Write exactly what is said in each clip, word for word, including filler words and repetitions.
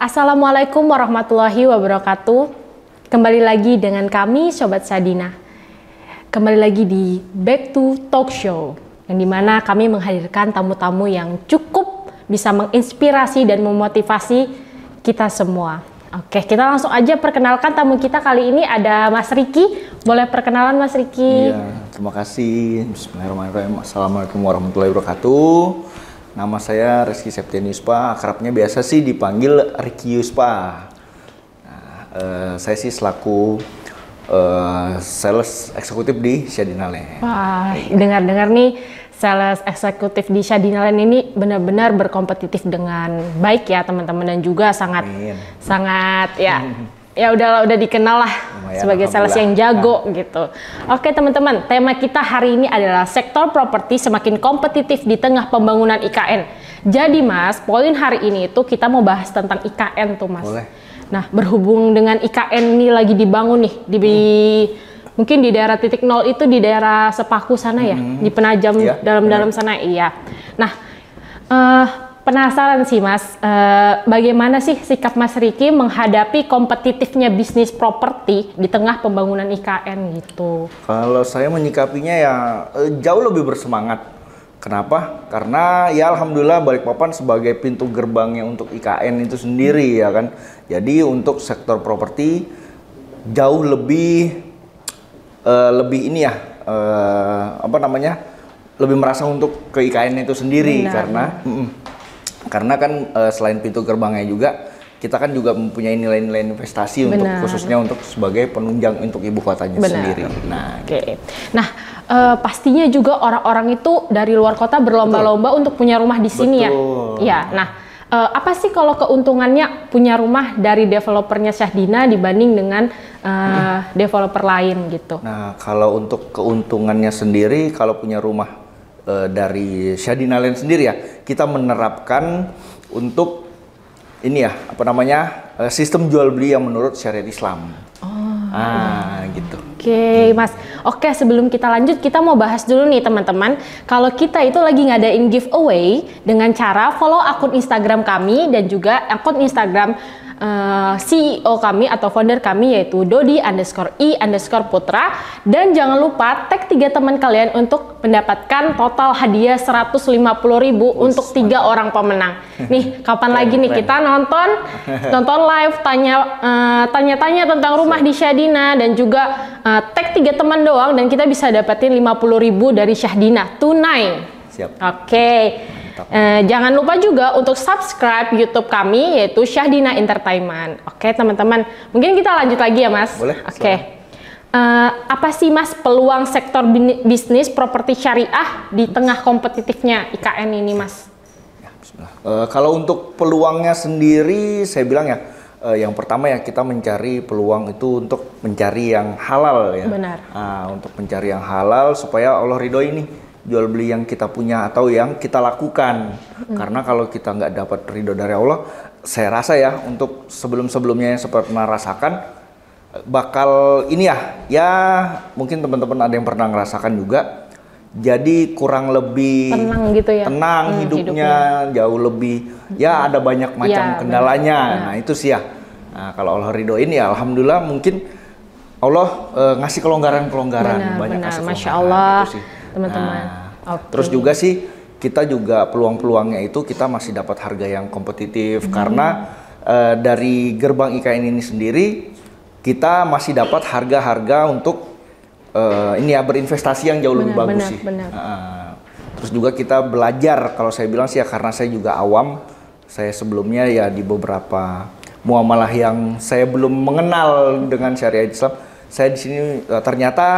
Assalamualaikum warahmatullahi wabarakatuh. Kembali lagi dengan kami Sobat Syadina. Kembali lagi di Back to Talk Show, yang dimana kami menghadirkan tamu-tamu yang cukup bisa menginspirasi dan memotivasi kita semua. Oke, kita langsung aja perkenalkan tamu kita kali ini. Ada Mas Riki. Boleh perkenalan Mas Riki? Iya, terima kasih. Bismillahirrahmanirrahim. Assalamualaikum warahmatullahi wabarakatuh. Nama saya Rizky Septian Yuspa, akrabnya biasa sih dipanggil Riki Yuspa. Nah, eh, saya sih selaku eh, sales eksekutif di Syadina Land. Wah, dengar-dengar nih sales eksekutif di Syadina Land ini benar-benar berkompetitif dengan baik ya teman-teman, dan juga sangat Amin. sangat ya ya udah udah dikenal lah Lumayan, sebagai sales yang jago nah. gitu. Oke teman-teman, tema kita hari ini adalah sektor properti semakin kompetitif di tengah pembangunan I K N. Jadi Mas, poin hari ini itu kita mau bahas tentang I K N tuh Mas. Boleh. Nah, berhubung dengan I K N ini lagi dibangun nih di hmm. mungkin di daerah titik nol itu di daerah Sepaku sana ya, hmm. di Penajam iya, dalam-dalam sana iya. Nah, uh, penasaran sih Mas, uh, bagaimana sih sikap Mas Riki menghadapi kompetitifnya bisnis properti di tengah pembangunan I K N gitu? Kalau saya menyikapinya ya eh, jauh lebih bersemangat. Kenapa? Karena ya alhamdulillah Balikpapan sebagai pintu gerbangnya untuk I K N itu sendiri ya kan. Jadi untuk sektor properti jauh lebih uh, lebih ini ya uh, apa namanya? lebih merasa untuk ke I K N itu sendiri. Benar. Karena mm -mm. Karena kan uh, selain pintu gerbangnya juga, kita kan juga mempunyai nilai-nilai investasi. Benar. Untuk khususnya untuk sebagai penunjang untuk ibu kotanya. Benar. Sendiri. Nah, oke. Okay. Nah, uh, pastinya juga orang-orang itu dari luar kota berlomba-lomba untuk punya rumah di sini. Betul. Ya. Ya. Nah, uh, apa sih kalau keuntungannya punya rumah dari developernya Syadina dibanding dengan uh, hmm. developer lain gitu? Nah, kalau untuk keuntungannya sendiri, kalau punya rumah dari Syadina Land sendiri ya, kita menerapkan untuk ini ya, apa namanya, sistem jual beli yang menurut syariat Islam. Oh, ah, iya. Gitu. Oke, okay, Mas. Oke, okay, sebelum kita lanjut, kita mau bahas dulu nih teman-teman. Kalau kita itu lagi ngadain giveaway dengan cara follow akun Instagram kami dan juga akun Instagram Uh, C E O kami atau founder kami, yaitu Dodi underscore I underscore Putra, dan jangan lupa tag tiga teman kalian untuk mendapatkan total hadiah seratus lima puluh ribu untuk tiga orang pemenang. Nih, kapan lagi nih kita nonton nonton live tanya uh, tanya-tanya tentang rumah di Syadina, dan juga uh, tag tiga teman doang dan kita bisa dapetin lima puluh ribu dari Syadina tunai. Siap. Oke. Okay. Uh, jangan lupa juga untuk subscribe YouTube kami, yaitu Syadina Entertainment. Oke teman-teman, mungkin kita lanjut lagi ya Mas. Boleh. Oke. Uh, apa sih Mas peluang sektor bisnis properti syariah di tengah kompetitifnya I K N ini Mas? Ya, bismillah. Uh, kalau untuk peluangnya sendiri, saya bilang ya, uh, yang pertama ya kita mencari peluang itu untuk mencari yang halal ya. Benar. Uh, untuk mencari yang halal supaya Allah ridhoi ini jual beli yang kita punya atau yang kita lakukan. Hmm. Karena kalau kita nggak dapat ridho dari Allah, saya rasa ya untuk sebelum-sebelumnya yang seperti pernah rasakan, bakal ini ya, ya mungkin teman-teman ada yang pernah ngerasakan juga, jadi kurang lebih tenang gitu ya, tenang hmm, hidupnya, hidupnya, jauh lebih, ya ada banyak macam ya, kendalanya. Benar. Nah itu sih ya. Nah kalau Allah ridhoin ya alhamdulillah, mungkin Allah uh, ngasih kelonggaran-kelonggaran, banyak benar. kasih Masya Allah. Itu sih. Teman-teman. Nah, okay. Terus juga sih kita juga peluang-peluangnya itu kita masih dapat harga yang kompetitif. Hmm. Karena uh, dari gerbang I K N ini sendiri kita masih dapat harga-harga untuk uh, ini ya berinvestasi yang jauh benar, lebih bagus benar, sih. Benar. Uh, terus juga kita belajar, kalau saya bilang sih ya karena saya juga awam, saya sebelumnya ya di beberapa muamalah yang saya belum mengenal dengan syariat Islam, saya di sini uh, ternyata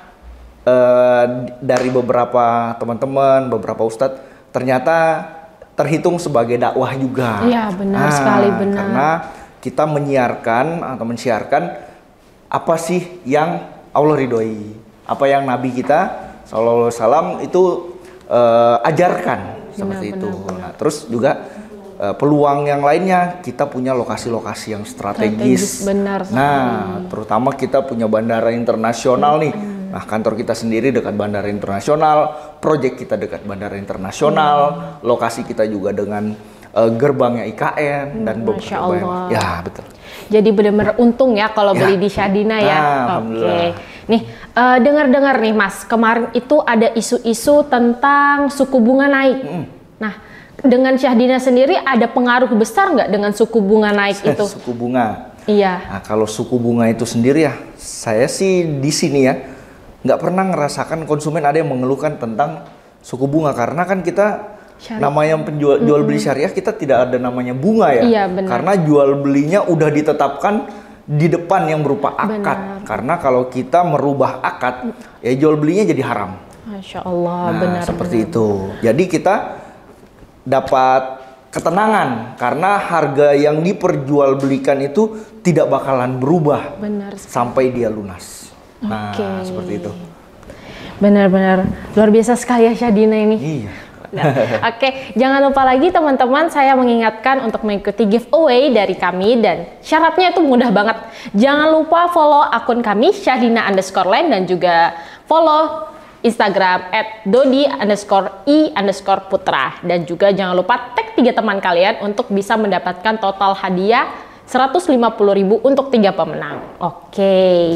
Uh, dari beberapa teman-teman, beberapa ustadz, ternyata terhitung sebagai dakwah juga. Iya benar nah, sekali benar. Karena kita menyiarkan atau mensiarkan apa sih yang Allah ridhoi, apa yang Nabi kita Shallallahu Alaihi Wasallam itu uh, ajarkan benar, seperti benar, itu. Benar. Nah, terus juga uh, peluang yang lainnya, kita punya lokasi-lokasi yang strategis. strategis benar. Nah, terutama kita punya bandara internasional hmm. nih. Nah, kantor kita sendiri dekat bandara internasional, proyek kita dekat bandara internasional, hmm. lokasi kita juga dengan uh, gerbangnya I K N Hmm, dan beberapa Masya Allah. ya betul. Jadi benar-benar untung ya kalau Ya. beli di Syadina ya. Nah, Oke. alhamdulillah. Nih, eh, dengar-dengar nih Mas, kemarin itu ada isu-isu tentang suku bunga naik. Mm. Nah, dengan Syadina sendiri ada pengaruh besar nggak dengan suku bunga naik itu? Suku bunga. Iya. Nah, kalau suku bunga itu sendiri ya, saya sih di sini ya nggak pernah ngerasakan konsumen ada yang mengeluhkan tentang suku bunga karena kan kita Syariah. namanya penjual jual beli syariah kita tidak ada namanya bunga ya. Iya, benar. Karena jual belinya udah ditetapkan di depan yang berupa akad. Benar. Karena kalau kita merubah akad, ya jual belinya jadi haram. Masya Allah, Nah, benar. seperti benar. itu. Jadi kita dapat ketenangan karena harga yang diperjualbelikan itu tidak bakalan berubah Benar. sampai dia lunas. Nah, Oke. seperti itu. Benar-benar luar biasa sekali ya Syadina ini. Iya. Nah, Oke, jangan lupa lagi teman-teman, saya mengingatkan untuk mengikuti giveaway dari kami dan syaratnya itu mudah banget. Jangan lupa follow akun kami Syadina underscore land dan juga follow Instagram at dodi underscore i underscore putra dan juga jangan lupa tag tiga teman kalian untuk bisa mendapatkan total hadiah seratus lima puluh ribu untuk tiga pemenang. Oke.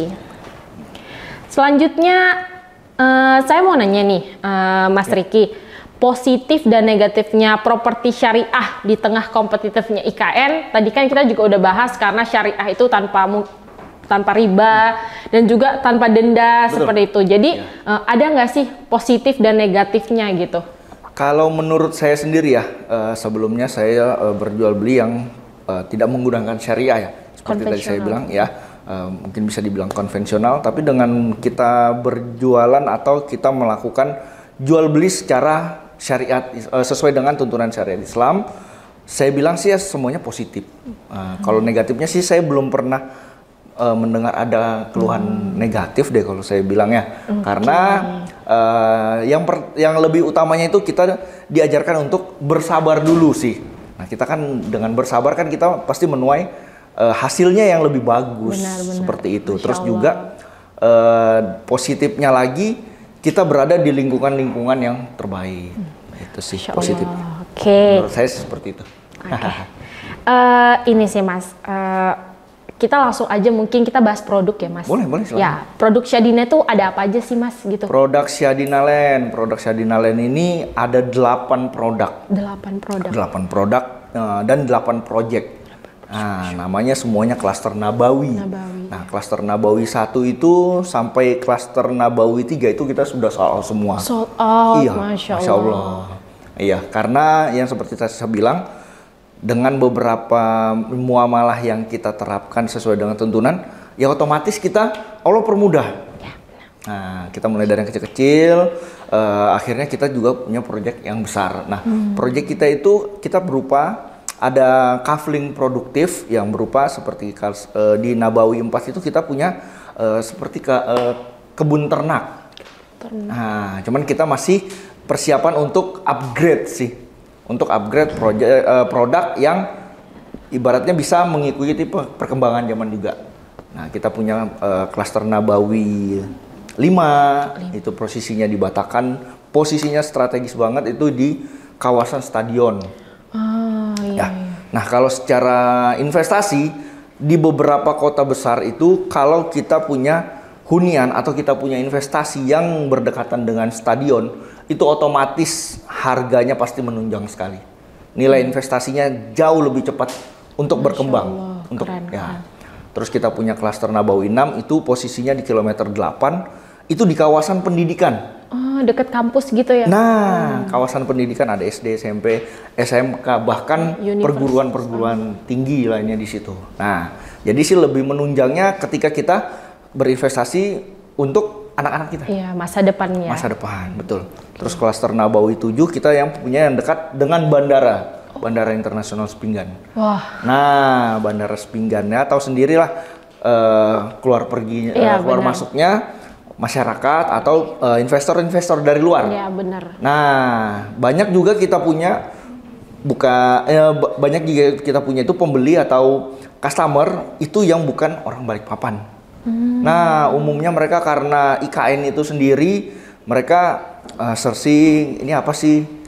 Selanjutnya eh, saya mau nanya nih eh, Mas Riki. Positif dan negatifnya properti syariah di tengah kompetitifnya I K N. Tadi kan kita juga udah bahas karena syariah itu tanpa mu- tanpa riba dan juga tanpa denda. Betul. Seperti itu. Jadi Ya. eh, ada nggak sih positif dan negatifnya gitu? Kalau menurut saya sendiri ya, eh, sebelumnya saya eh, berjual beli yang eh, tidak menggunakan syariah ya. Seperti tadi saya Konvensional. bilang ya, eh, mungkin bisa dibilang konvensional, tapi dengan kita berjualan atau kita melakukan jual beli secara syariat eh, sesuai dengan tuntunan syariat Islam, saya bilang sih ya semuanya positif. Eh, Kalau negatifnya sih saya belum pernah eh, mendengar ada keluhan negatif deh kalau saya bilang ya, karena eh, yang per- yang lebih utamanya itu kita diajarkan untuk bersabar dulu sih. Nah kita kan dengan bersabar kan kita pasti menuai eh, hasilnya yang lebih bagus. Benar-benar. Seperti itu. Masya Terus Allah. juga eh, positifnya lagi kita berada di lingkungan-lingkungan yang terbaik. Itu sih Masya positif. Allah. Oke. Menurut saya seperti itu. Oke. Eh, ini sih Mas, eh, kita langsung aja mungkin kita bahas produk ya Mas. Boleh, boleh, silakan. Ya, produk Syadina itu ada apa aja sih Mas gitu? Produk Syadina Land, produk Syadina Land ini ada delapan produk. Delapan produk. delapan produk eh, dan delapan project. Nah, namanya semuanya klaster Nabawi. Nabawi. Nah, klaster Nabawi satu itu sampai klaster Nabawi tiga itu kita sudah soal semua. Sold out, Iya, Masya Masya Allah. Allah. Iya, karena yang seperti tadi saya bilang, dengan beberapa muamalah yang kita terapkan sesuai dengan tuntunan, ya otomatis kita Allah permudah. Nah, kita mulai dari yang kecil-kecil, eh, akhirnya kita juga punya proyek yang besar. Nah, proyek kita itu kita berupa ada kafling produktif yang berupa seperti kas- eh, di Nabawi empat itu kita punya eh, seperti ke, eh, kebun ternak. Nah, cuman kita masih persiapan untuk upgrade sih, untuk upgrade proje- eh, produk yang ibaratnya bisa mengikuti pe- perkembangan zaman juga. Nah, kita punya eh, klaster Nabawi lima, itu posisinya di Batakan, posisinya strategis banget itu di kawasan stadion. Ah, iya. Ya. Nah, kalau secara investasi di beberapa kota besar itu kalau kita punya hunian atau kita punya investasi yang berdekatan dengan stadion, itu otomatis harganya pasti menunjang sekali. Nilai investasinya jauh lebih cepat untuk Masya berkembang. Allah, Untuk keren, ya. keren. Terus kita punya klaster Nabawi enam itu posisinya di kilometer delapan, itu di kawasan pendidikan. Oh, deket kampus gitu ya? Nah, kawasan pendidikan ada S D, S M P, S M K, bahkan Universitas. perguruan-perguruan tinggi lainnya di situ. Nah, jadi sih lebih menunjangnya ketika kita berinvestasi untuk anak-anak kita. Iya, masa depannya. Masa depan, betul. Terus klaster Nabawi tujuh kita yang punya yang dekat dengan bandara, Bandara Internasional Sepinggan. Wah, Nah, Bandara Sepinggannya tahu sendirilah eh, keluar pergi, eh, Iya, keluar benar. masuknya masyarakat atau eh, investor-investor dari luar. iya benar. Nah, banyak juga kita punya buka eh, ba- banyak juga kita punya itu pembeli atau customer itu yang bukan orang Balikpapan. Nah, umumnya mereka karena I K N itu sendiri mereka eh, searching ini apa sih?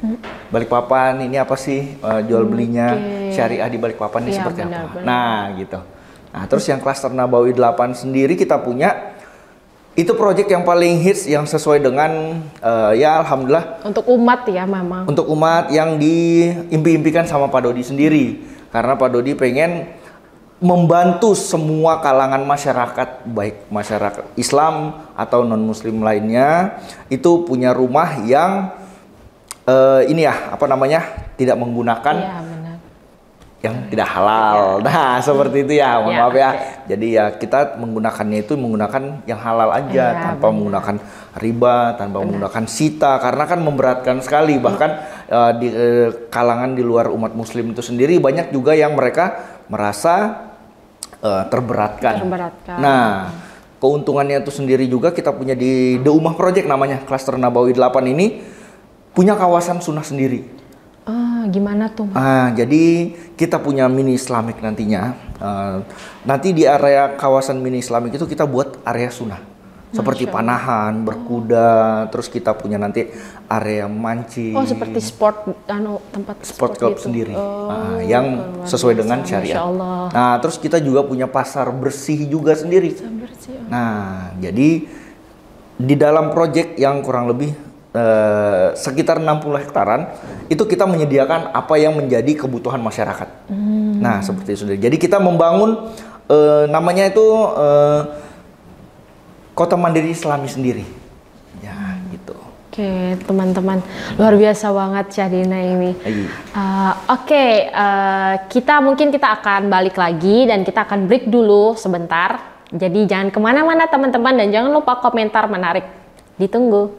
Balikpapan ini apa sih uh, jual belinya, okay. syariah di Balikpapan ini ya, seperti benar, apa. benar. Nah gitu. Nah terus yang klaster Nabawi delapan sendiri kita punya, itu proyek yang paling hits yang sesuai dengan uh, ya alhamdulillah. Untuk umat ya memang. Untuk umat yang diimpi-impikan sama Pak Dodi sendiri. Karena Pak Dodi pengen membantu semua kalangan masyarakat, baik masyarakat Islam atau non-Muslim lainnya, itu punya rumah yang uh, ini ya, apa namanya, tidak menggunakan ya, benar. yang tidak halal. Ya. Nah, seperti itu ya, mohon ya, maaf ya. okay. Jadi ya kita menggunakannya itu menggunakan yang halal aja, ya, tanpa benar. menggunakan riba, tanpa benar. menggunakan sita, karena kan memberatkan sekali. Bahkan uh, di uh, kalangan di luar umat Muslim itu sendiri banyak juga yang mereka merasa uh, terberatkan. terberatkan. Nah, keuntungannya itu sendiri juga kita punya di The Ummah Project namanya, klaster Nabawi delapan ini punya kawasan sunnah sendiri. Ah, gimana tuh? Ah, jadi kita punya mini Islamic nantinya. Uh, nanti di area kawasan mini Islamic itu kita buat area sunnah. Seperti panahan, berkuda, oh. terus kita punya nanti area mancing. Oh, seperti sport, anu tempat sport, sport club gitu. sendiri, Oh, nah, yang sesuai dengan syariat. Nah, terus kita juga punya pasar bersih juga sendiri. Bersih, oh. Nah, jadi di dalam proyek yang kurang lebih eh, sekitar enam puluh hektaran, itu kita menyediakan apa yang menjadi kebutuhan masyarakat. Hmm. Nah, seperti itu. Jadi kita membangun eh, namanya itu eh, Kota Mandiri Islami sendiri, ya gitu. Oke, teman-teman, luar biasa banget Syahdina ini. Uh, Oke, okay, uh, kita mungkin kita akan balik lagi dan kita akan break dulu sebentar. Jadi jangan kemana-mana teman-teman dan jangan lupa komentar menarik. Ditunggu.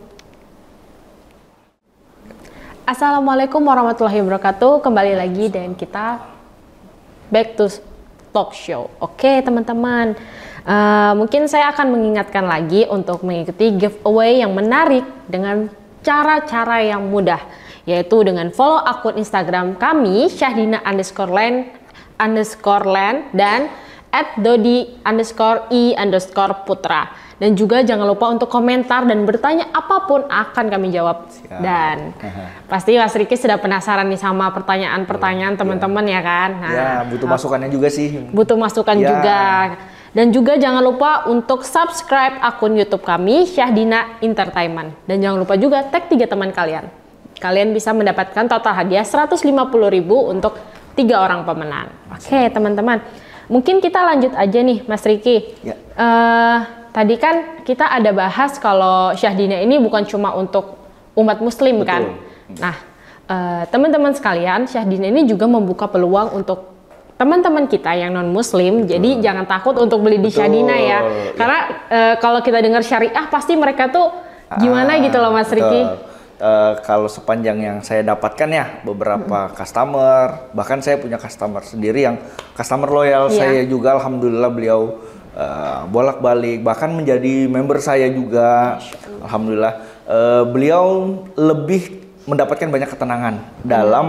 Assalamualaikum warahmatullahi wabarakatuh. Kembali lagi dan kita back to talk show. Oke, okay, teman-teman. Uh, mungkin saya akan mengingatkan lagi untuk mengikuti giveaway yang menarik dengan cara-cara yang mudah, yaitu dengan follow akun Instagram kami Syahdina underscore land underscore land dan at dodi underscore i underscore putra, dan juga jangan lupa untuk komentar dan bertanya apapun akan kami jawab. Siap. Dan pasti Mas Riki sudah penasaran nih sama pertanyaan-pertanyaan teman-teman ya. ya kan? Nah, ya butuh masukannya juga sih. Butuh masukan ya. juga. Dan juga jangan lupa untuk subscribe akun YouTube kami Syahdina Entertainment. Dan jangan lupa juga tag tiga teman kalian. Kalian bisa mendapatkan total hadiah seratus lima puluh ribu untuk tiga orang pemenang. Oke, okay, teman-teman. Mungkin kita lanjut aja nih, Mas Riki. Ya. Uh, tadi kan kita ada bahas kalau Syahdina ini bukan cuma untuk umat Muslim. Betul. Kan. Nah, uh, teman-teman sekalian, Syahdina ini juga membuka peluang untuk teman-teman kita yang non Muslim. Betul. Jadi jangan takut untuk beli di Syahdina ya. Karena ya. uh, kalau kita dengar syariah pasti mereka tuh gimana ah, gitu loh Mas betul. Riki. Uh, kalau sepanjang yang saya dapatkan ya beberapa hmm. customer, bahkan saya punya customer sendiri yang customer loyal. Yeah. Saya juga alhamdulillah beliau uh, bolak-balik bahkan menjadi member saya juga. Alhamdulillah uh, beliau lebih mendapatkan banyak ketenangan hmm. dalam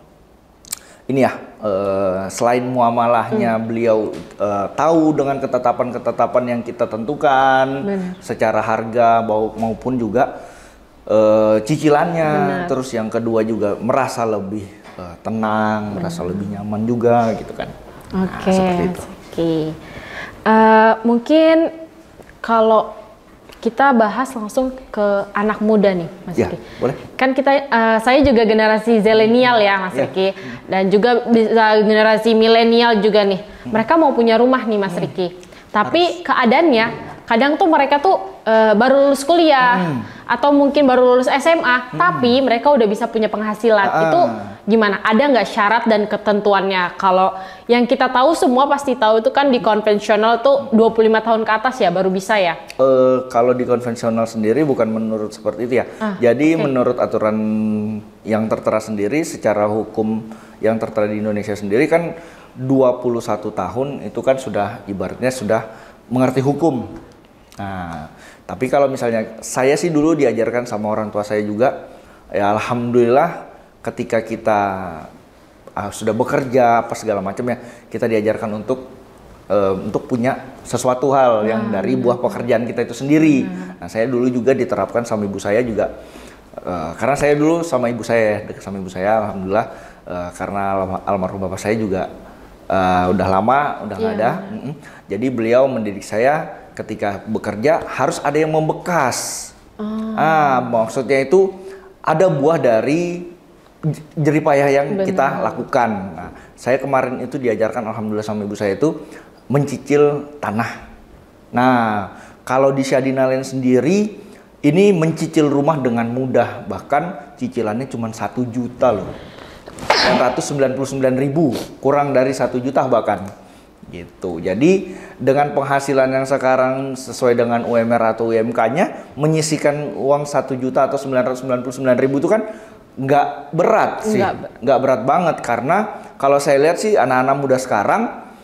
ini ya, uh, selain muamalahnya hmm. beliau uh, tahu dengan ketetapan-ketetapan yang kita tentukan. Benar. Secara harga maupun juga uh, cicilannya. Benar. Terus yang kedua juga merasa lebih uh, tenang, Benar. merasa lebih nyaman juga gitu kan. Oke. Okay. Nah, seperti itu. Oke. Okay. Uh, mungkin kalau kita bahas langsung ke anak muda nih, Mas ya, Riki. Boleh. Kan kita, uh, saya juga generasi zilenial ya, Mas ya. Riki. Dan juga bisa generasi milenial juga nih. Hmm. Mereka mau punya rumah nih, Mas hmm. Riki. Tapi Harus. keadaannya, kadang tuh mereka tuh uh, baru lulus kuliah. Hmm. Atau mungkin baru lulus S M A, hmm. tapi mereka udah bisa punya penghasilan. Ah. Itu gimana? Ada nggak syarat dan ketentuannya? Kalau yang kita tahu semua pasti tahu itu kan di konvensional tuh dua puluh lima tahun ke atas ya baru bisa ya? Uh, kalau di konvensional sendiri bukan menurut seperti itu ya. Ah, Jadi okay. menurut aturan yang tertera sendiri secara hukum yang tertera di Indonesia sendiri kan dua puluh satu tahun itu kan sudah ibaratnya sudah mengerti hukum. Nah, tapi kalau misalnya saya sih dulu diajarkan sama orang tua saya juga, ya alhamdulillah ketika kita uh, sudah bekerja apa segala macam ya, kita diajarkan untuk uh, untuk punya sesuatu hal nah, yang dari buah pekerjaan kita itu sendiri. Nah, nah saya dulu juga diterapkan sama ibu saya juga Uh, karena saya dulu sama ibu saya, dekat sama ibu saya, alhamdulillah. Uh, karena alma- almarhum bapak saya juga uh, udah lama, udah nggak Iya. ada. Mm-mm. Jadi beliau mendidik saya ketika bekerja harus ada yang membekas. Oh. Ah, maksudnya itu ada buah dari j- jerih payah yang Benar. kita lakukan. Nah, saya kemarin itu diajarkan alhamdulillah sama ibu saya itu mencicil tanah. Nah, kalau di Shadina Land sendiri ini mencicil rumah dengan mudah, bahkan cicilannya cuma satu juta loh. sembilan ratus sembilan puluh sembilan ribu, kurang dari satu juta bahkan. Gitu. Jadi dengan penghasilan yang sekarang sesuai dengan U M R atau U M K-nya, menyisihkan uang satu juta atau sembilan ratus sembilan puluh sembilan ribu itu kan nggak berat sih. Nggak. Nggak berat banget karena kalau saya lihat sih anak-anak muda sekarang,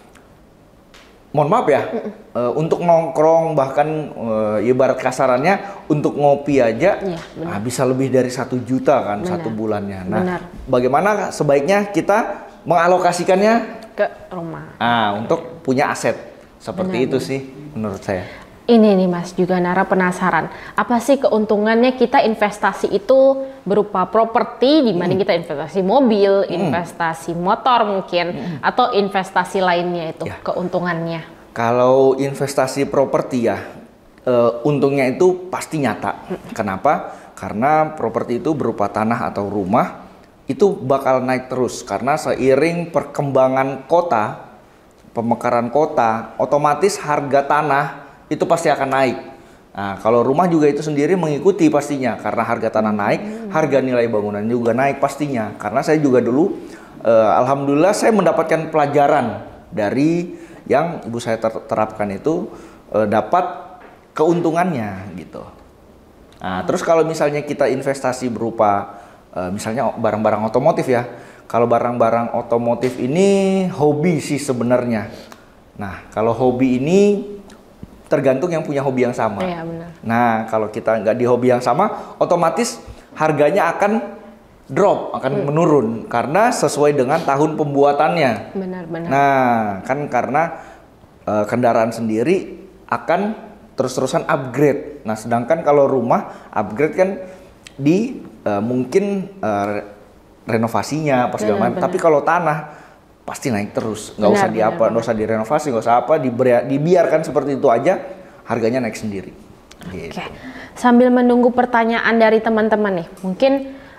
mohon maaf ya, uh, untuk nongkrong bahkan uh, ibarat kasarannya untuk ngopi aja Iya, benar. nah, bisa lebih dari satu juta kan Benar. satu bulannya. Nah, Benar. bagaimana sebaiknya kita mengalokasikannya Ke rumah. ah, untuk punya aset seperti Benar, itu sih menurut saya. Ini nih Mas, juga Nara penasaran. Apa sih keuntungannya kita investasi itu berupa properti dibanding kita investasi mobil, investasi motor mungkin, atau investasi lainnya itu Ya. keuntungannya? Kalau investasi properti ya, eh, untungnya itu pasti nyata. Kenapa? Karena properti itu berupa tanah atau rumah, itu bakal naik terus. Karena seiring perkembangan kota, pemekaran kota, otomatis harga tanah itu pasti akan naik. Nah, kalau rumah juga itu sendiri mengikuti pastinya. Karena harga tanah naik, harga nilai bangunan juga naik pastinya. Karena saya juga dulu, eh, alhamdulillah saya mendapatkan pelajaran dari yang ibu saya ter- terapkan itu eh, dapat keuntungannya gitu. Nah, terus kalau misalnya kita investasi berupa eh, misalnya barang-barang otomotif ya. Kalau barang-barang otomotif ini hobi sih sebenarnya. Nah, kalau hobi ini tergantung yang punya hobi yang sama. Iya, benar. Nah, kalau kita nggak di hobi yang sama, otomatis harganya akan drop, akan menurun karena sesuai dengan tahun pembuatannya. Benar-benar. Nah, kan karena eh, kendaraan sendiri akan terus-terusan upgrade. Nah, sedangkan kalau rumah upgrade kan di eh, mungkin eh, renovasinya apa segala macam. Benar-benar. Tapi kalau tanah pasti naik terus, nggak Benar, usah di benar, apa, nggak usah direnovasi, nggak usah apa, diberi- dibiarkan seperti itu aja, harganya naik sendiri. Gitu. Oke, sambil menunggu pertanyaan dari teman-teman nih, mungkin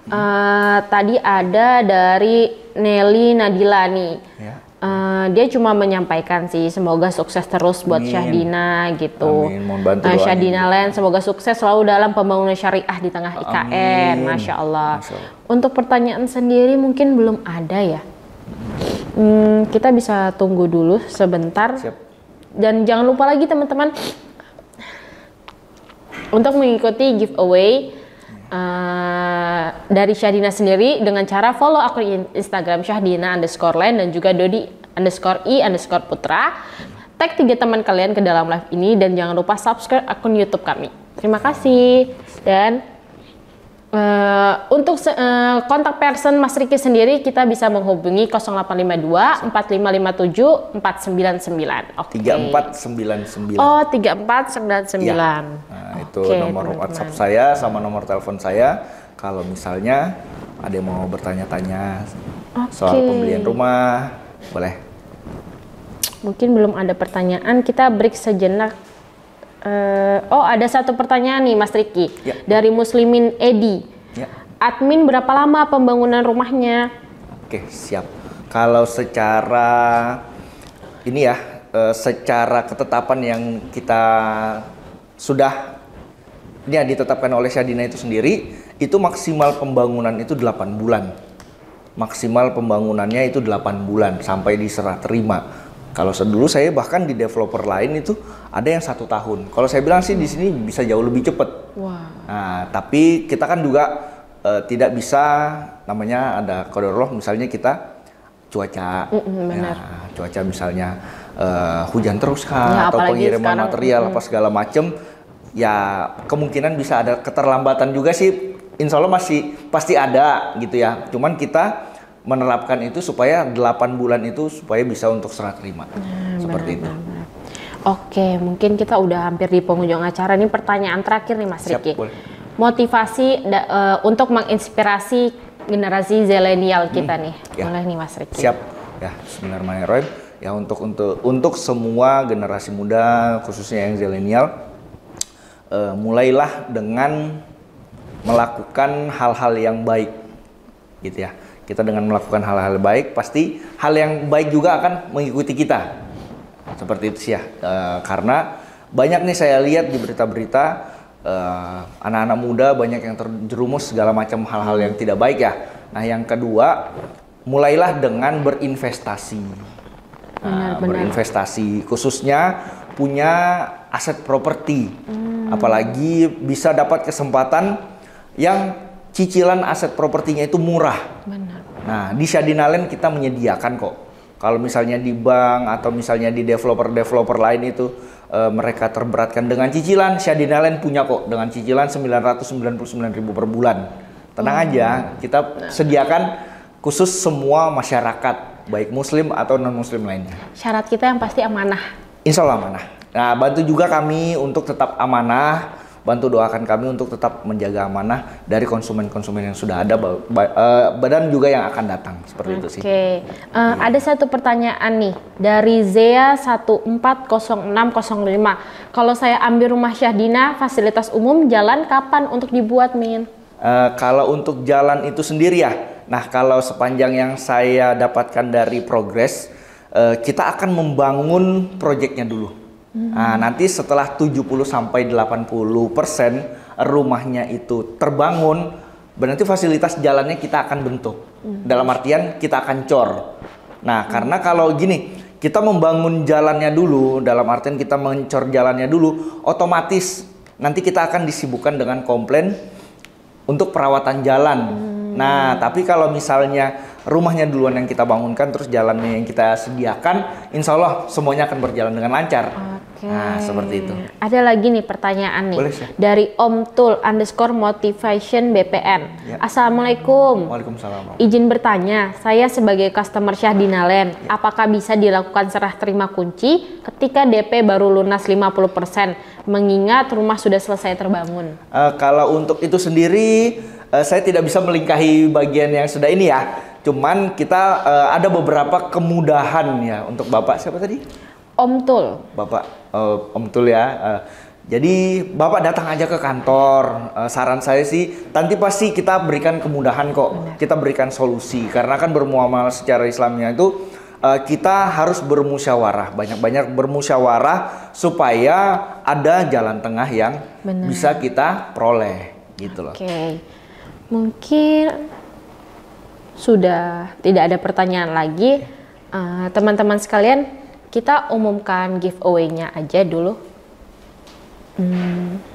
eh, tadi ada dari Nelly Nadila nih. Ya. Eh, dia cuma menyampaikan sih semoga sukses terus buat Amin. Syahdina gitu. Amin, mohon bantu Eh, doanya Syahdina juga. Land semoga sukses selalu dalam pembangunan syariah di tengah I K N. Amin. Masya Allah. Masya Allah. Untuk pertanyaan sendiri mungkin belum ada ya. Hmm, kita bisa tunggu dulu sebentar. Siap. Dan jangan lupa lagi teman-teman untuk mengikuti giveaway uh, dari Syahdina sendiri dengan cara follow akun in- Instagram Syahdina underscore land dan juga Dodi underscore i underscore putra. Tag tiga teman kalian ke dalam live ini dan jangan lupa subscribe akun YouTube kami. Terima kasih. Dan Uh, untuk se- uh, kontak person Mas Riki sendiri kita bisa menghubungi nol delapan lima dua empat lima lima tujuh empat sembilan sembilan. Oke. tiga empat sembilan sembilan. Oh, tiga empat sembilan sembilan. Nah, itu Oke, nomor teman-teman. WhatsApp saya sama nomor telepon saya. Kalau misalnya ada yang mau bertanya-tanya soal Oke. pembelian rumah, boleh. Mungkin belum ada pertanyaan, kita break sejenak. Eh, oh, ada satu pertanyaan nih Mas Riki Ya. dari Muslimin Edi. Ya. Admin berapa lama pembangunan rumahnya? Oke, siap. Kalau secara ini ya, eh, secara ketetapan yang kita sudah ini ya ditetapkan oleh Syahdina itu sendiri, itu maksimal pembangunan itu delapan bulan. Maksimal pembangunannya itu delapan bulan sampai diserah terima. Kalau dulu saya bahkan di developer lain itu ada yang satu tahun. Kalau saya bilang sih di sini bisa jauh lebih cepat. Wah. Nah, tapi kita kan juga eh, tidak bisa namanya ada qadarullah misalnya kita cuaca, Mm-mm, benar. Nah, cuaca misalnya eh, hujan terus kah Ya, atau apalagi pengiriman sekarang, material mm. apa segala macem, ya kemungkinan bisa ada keterlambatan juga sih. Insya Allah masih pasti ada gitu ya. Cuman kita menerapkan itu supaya delapan bulan itu supaya bisa untuk serah terima. Nah, Seperti itu. benar-benar. Oke, mungkin kita udah hampir di penghujung acara. Ini pertanyaan terakhir nih Mas Siap, Riki. boleh. motivasi da, uh, untuk menginspirasi generasi zilenial kita hmm. nih. Ya. Boleh nih Mas Riki. Siap. Ya, Bismillahirrahmanirrahim. Ya untuk untuk untuk semua generasi muda khususnya yang zilenial, uh, mulailah dengan melakukan hal-hal yang baik, gitu ya. Kita dengan melakukan hal-hal baik, pasti hal yang baik juga akan mengikuti kita. Seperti itu sih ya. Uh, karena banyak nih saya lihat di berita-berita uh, anak-anak muda banyak yang terjerumus segala macam hal-hal yang tidak baik ya. Nah, yang kedua, mulailah dengan berinvestasi. Nah, benar, berinvestasi, benar. Khususnya punya aset properti, hmm. apalagi bisa dapat kesempatan yang cicilan aset propertinya itu murah. Benar. Nah, di Shadina Land kita menyediakan kok. Kalau misalnya di bank atau misalnya di developer-developer lain itu e, mereka terberatkan dengan cicilan, Shadina Land punya kok dengan cicilan sembilan ratus sembilan puluh sembilan ribu per bulan. Tenang hmm. aja, kita sediakan khusus semua masyarakat, baik muslim atau non-muslim lainnya. Syarat kita yang pasti amanah. Insya Allah amanah. Nah, bantu juga kami untuk tetap amanah, bantu doakan kami untuk tetap menjaga amanah dari konsumen-konsumen yang sudah ada, badan juga yang akan datang, seperti okay. itu sih. Oke, uh, ada satu pertanyaan nih dari Zea satu empat nol enam nol lima. Kalau saya ambil rumah Syadina, fasilitas umum jalan kapan untuk dibuat, Min? Uh, kalau untuk jalan itu sendiri ya, nah kalau sepanjang yang saya dapatkan dari progres, uh, kita akan membangun proyeknya dulu. Hmm. Nah, nanti setelah tujuh puluh sampai delapan puluh persen rumahnya itu terbangun, berarti fasilitas jalannya kita akan bentuk. Hmm. Dalam artian kita akan cor. Nah, hmm. karena kalau gini, kita membangun jalannya dulu, dalam artian kita mencor jalannya dulu, otomatis nanti kita akan disibukkan dengan komplain untuk perawatan jalan. Hmm. Nah, tapi kalau misalnya rumahnya duluan yang kita bangunkan, terus jalannya yang kita sediakan, insya Allah semuanya akan berjalan dengan lancar. Oke. Nah, seperti itu. Ada lagi nih pertanyaan nih. Boleh, dari Om Tul underscore motivation B P N. Ya. Assalamualaikum. Waalaikumsalam. Izin bertanya, saya sebagai customer Shadina Land, ya. apakah bisa dilakukan serah terima kunci ketika D P baru lunas lima puluh persen, mengingat rumah sudah selesai terbangun? Uh, kalau untuk itu sendiri, uh, saya tidak bisa melingkahi bagian yang sudah ini ya. Cuman kita uh, ada beberapa kemudahan ya untuk Bapak siapa tadi? Om Tul. Bapak uh, Om Tul ya. Uh, jadi Bapak datang aja ke kantor. Uh, saran saya sih, nanti pasti kita berikan kemudahan kok. Benar. Kita berikan solusi karena kan bermuamalah secara Islamnya itu uh, kita harus bermusyawarah, banyak-banyak bermusyawarah supaya ada jalan tengah yang Benar. bisa kita peroleh, gitu loh. Oke, mungkin sudah tidak ada pertanyaan lagi. Teman-teman uh, sekalian, kita umumkan giveaway-nya aja dulu. Hmm.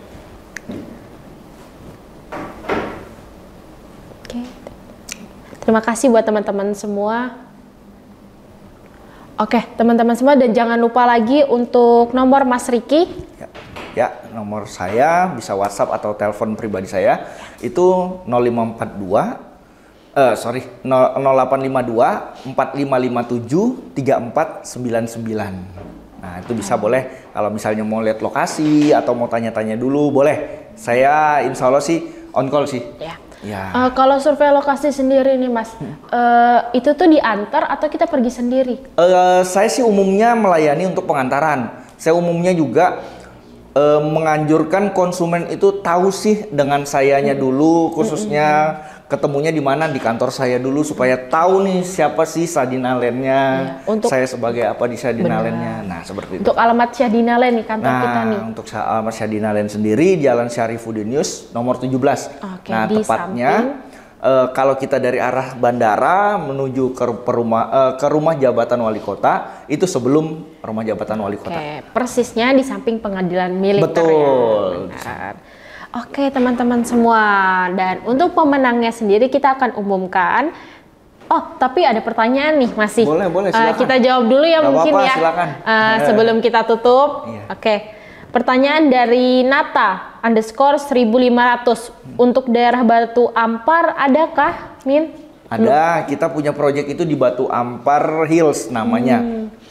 Oke. Okay. Terima kasih buat teman-teman semua. Oke, okay, teman-teman semua, dan jangan lupa lagi untuk nomor Mas Riki. Ya, ya, nomor saya bisa WhatsApp atau telepon pribadi saya itu nol lima empat dua Uh, sorry, nol delapan lima dua empat lima lima tujuh tiga empat sembilan sembilan. Nah, itu bisa boleh kalau misalnya mau lihat lokasi atau mau tanya-tanya dulu, boleh. Saya insya Allah sih on call sih. Ya. Ya. Uh, kalau survei lokasi sendiri nih Mas, hmm. uh, itu tuh diantar atau kita pergi sendiri? Uh, saya sih umumnya melayani untuk pengantaran. Saya umumnya juga uh, menganjurkan konsumen itu tahu sih dengan sayanya hmm. dulu, khususnya hmm. ketemunya di mana, di kantor saya dulu supaya tahu nih siapa sih Shadina Land-nya, ya, untuk saya sebagai apa di Shadina Land-nya. Nah, seperti itu. Untuk alamat Shadina Land nih kantor nah, kita nih. Nah, untuk alamat Shadina Land sendiri Jalan Syarifuddin Yus nomor tujuh belas. Oke, nah, tepatnya uh, kalau kita dari arah bandara menuju ke rumah uh, ke rumah jabatan wali kota, itu sebelum rumah jabatan wali kota. Oke, persisnya di samping pengadilan militer. Betul. Ya. Oke teman-teman semua, dan untuk pemenangnya sendiri kita akan umumkan. Oh, tapi ada pertanyaan nih masih. Boleh, boleh, silakan. Uh, kita jawab dulu ya. Gak mungkin apa, ya. Silakan. Uh, sebelum kita tutup. Iya. Oke. Pertanyaan dari Nata underscore seribu lima ratus. Untuk daerah Batu Ampar adakah, Min? Ada, kita punya proyek itu di Batu Ampar Hills namanya. Hmm.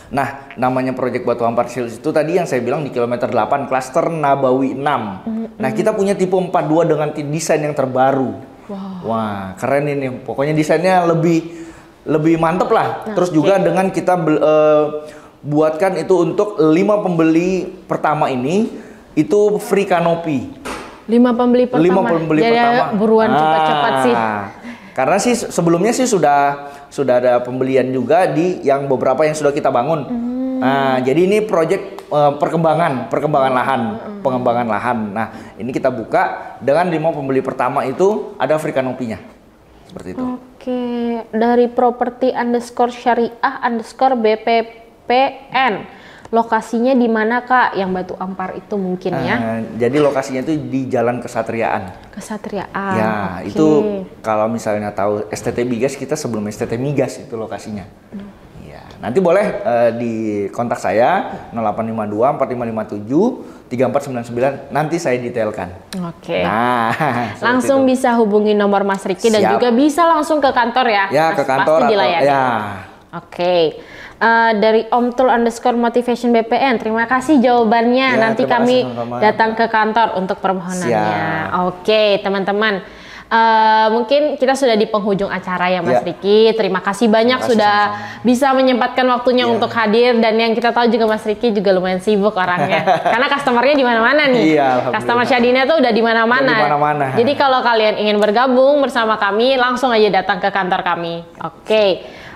Nah, namanya Project Batu Ampar Shield itu tadi yang saya bilang di kilometer delapan, klaster Nabawi enam. Mm-hmm. Nah, kita punya tipe empat puluh dua dengan desain yang terbaru. Wow. Wah, keren ini. Pokoknya desainnya lebih lebih mantep lah. Nah, terus juga okay. dengan kita uh, buatkan itu untuk lima pembeli pertama ini itu free kanopi. Lima pembeli pertama. Lima pembeli Jadi pertama. Buruan cepat-cepat ah, sih. Karena sih sebelumnya sih sudah sudah ada pembelian juga di yang beberapa yang sudah kita bangun. Hmm. Nah, jadi ini proyek uh, perkembangan, perkembangan lahan, hmm. pengembangan lahan. Nah, ini kita buka dengan lima pembeli pertama itu ada free kanopinya. Seperti itu. Oke, dari properti underscore syariah underscore B P P N. Lokasinya di mana Kak? Yang Batu Ampar itu mungkin ya? Uh, jadi lokasinya itu di Jalan Kesatriaan. Kesatriaan. Ya, okay. itu kalau misalnya tahu S T T Migas, kita sebelum S T T Migas itu lokasinya. Hmm. Ya, nanti boleh uh, di kontak saya nol delapan lima dua empat lima lima tujuh tiga empat sembilan sembilan, nanti saya detailkan. Oke. Okay. Nah, langsung itu. Bisa hubungi nomor Mas Riki dan juga bisa langsung ke kantor ya. Ya, ke kantor. Pasti dilayani. Ya. Oke. Okay. Uh, dari Om Tul underscore motivation B P N, terima kasih jawabannya. Ya, nanti kami sama-sama datang ke kantor untuk permohonannya. Oke, okay, teman-teman. Uh, mungkin kita sudah di penghujung acara ya Mas ya. Riki. Terima kasih banyak kasih sudah sama-sama. Bisa menyempatkan waktunya ya. Untuk hadir, dan yang kita tahu juga Mas Riki juga lumayan sibuk orangnya. Karena customernya di mana-mana nih. Iya, customer Syadina tuh udah di mana-mana. Jadi kalau kalian ingin bergabung bersama kami, langsung aja datang ke kantor kami. Oke. Okay.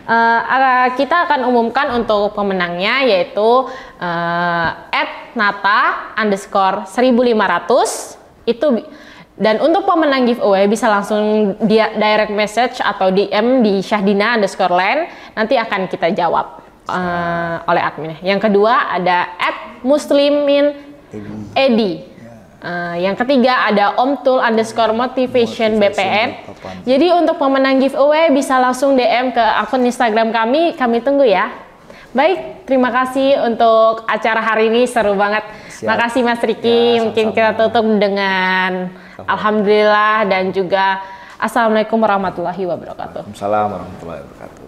Uh, kita akan umumkan untuk pemenangnya, yaitu uh, at nata underscore seribu lima ratus itu, dan untuk pemenang giveaway bisa langsung dia direct message atau D M di Syahdina underscore land, nanti akan kita jawab uh, oleh admin. Yang kedua ada at muslimin edi. Uh, yang ketiga ada Om Tul underscore motivation B P N. Jadi untuk pemenang giveaway bisa langsung D M ke akun Instagram kami, kami tunggu ya. Baik, terima kasih untuk acara hari ini, seru banget. Siap. Makasih Mas Riki, ya, mungkin kita tutup dengan sama. Alhamdulillah dan juga Assalamualaikum warahmatullahi wabarakatuh. Waalaikumsalam warahmatullahi wabarakatuh.